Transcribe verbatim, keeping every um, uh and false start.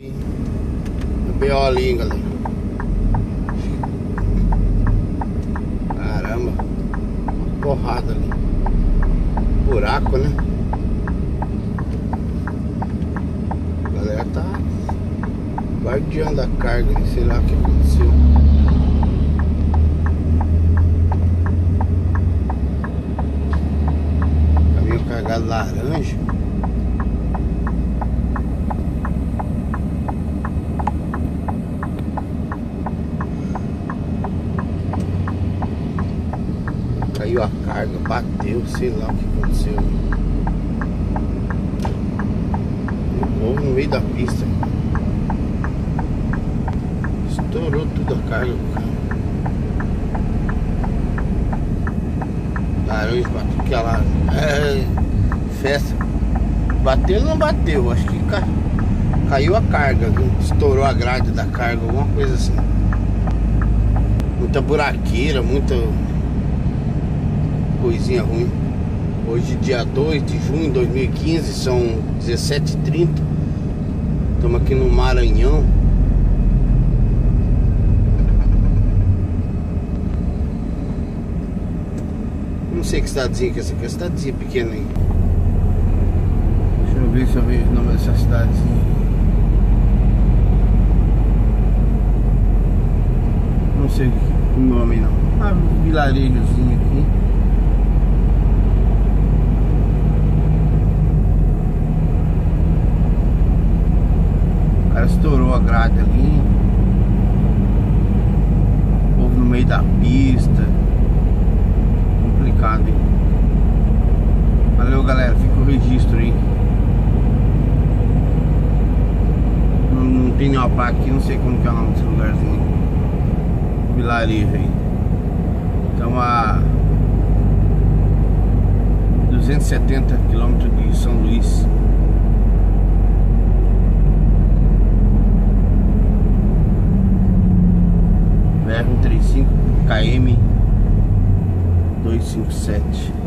B O ali, hein, galera. Caramba, uma porrada ali. Buraco, né? A galera tá guardiando a carga, sei lá o que aconteceu. Caminhão carregado laranja. Caiu a carga, bateu, sei lá o que aconteceu. O povo no meio da pista. Estourou tudo a carga do carro. Laranja bateu que lá. É, festa. Bateu ou não bateu? Acho que ca... caiu a carga, viu? Estourou a grade da carga, alguma coisa assim. Muita buraqueira, muita coisinha ruim. Hoje dia dois de junho de dois mil e quinze, são dezessete e trinta. Estamos aqui no Maranhão. Não sei que cidadezinha que é essa aqui, é cidadezinha pequena aí. Deixa eu ver se eu vejo o nome dessa cidadezinha. Não sei o nome não. Ah, um vilarejozinho aqui. O cara estourou a grade ali. O povo no meio da pista. Complicado, hein? Valeu, galera. Fica o registro aí. Não, não tem nenhuma placa aqui. Não sei como que é o nome desse lugarzinho. Vilarejo aí. Estamos a duzentos e setenta quilômetros de São Luís. B R cento e trinta e cinco K M duzentos e cinquenta e sete.